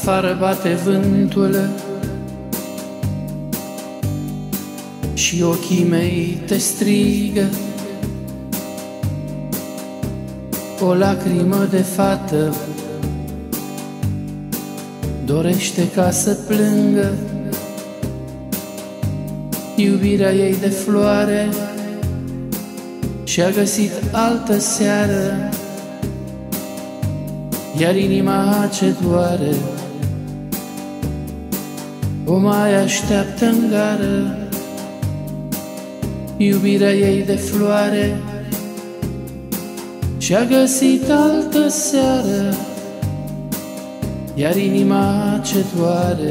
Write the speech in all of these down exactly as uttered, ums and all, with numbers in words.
afară bate vântul și ochii mei te strigă. O lacrimă de fată dorește ca să plângă. Iubirea ei de floare și-a găsit altă seară, iar inima ce doare o mai așteaptă în gară. Iubirea ei de floare și-a găsit altă seară, iar inima ce doare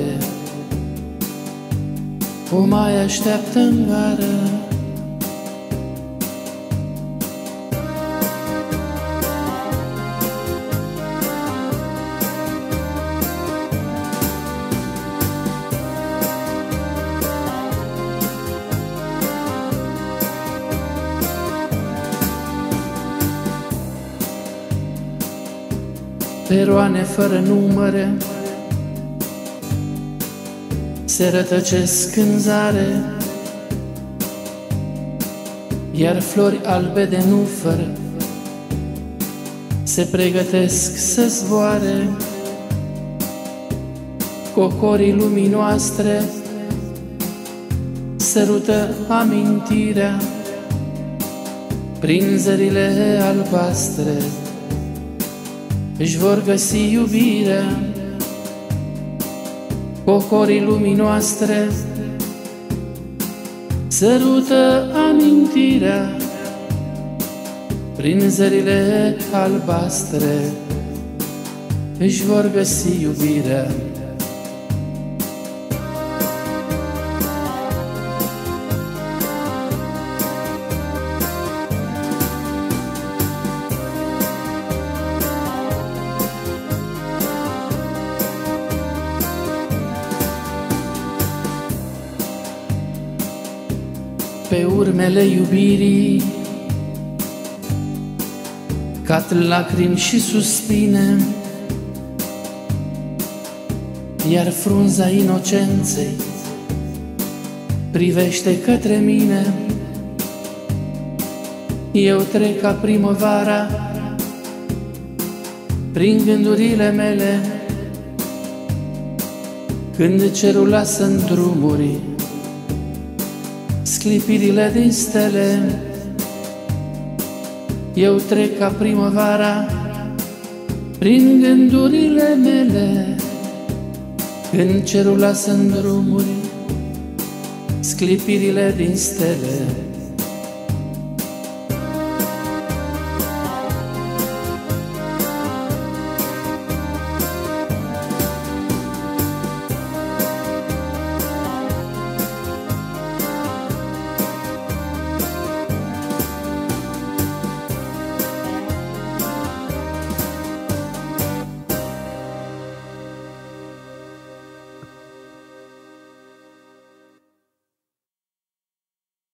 o mai așteaptă în gară. Peroane fără număr se rătăcesc în zare, iar flori albe de nufăr se pregătesc să zboare. Cocorii lumii noastre sărută amintirea prin zările albastre, își vor găsi iubirea. Cocorii lumii noastre sărută amintirea prin zările albastre, își vor găsi iubirea. Pe urmele iubirii cad lacrimi și suspine, iar frunza inocenței privește către mine. Eu trec ca primăvara prin gândurile mele, când cerul lasă în drumuri sclipirile din stele. Eu trec ca primăvara prin gândurile mele, când cerul lasă în drumuri sclipirile din stele.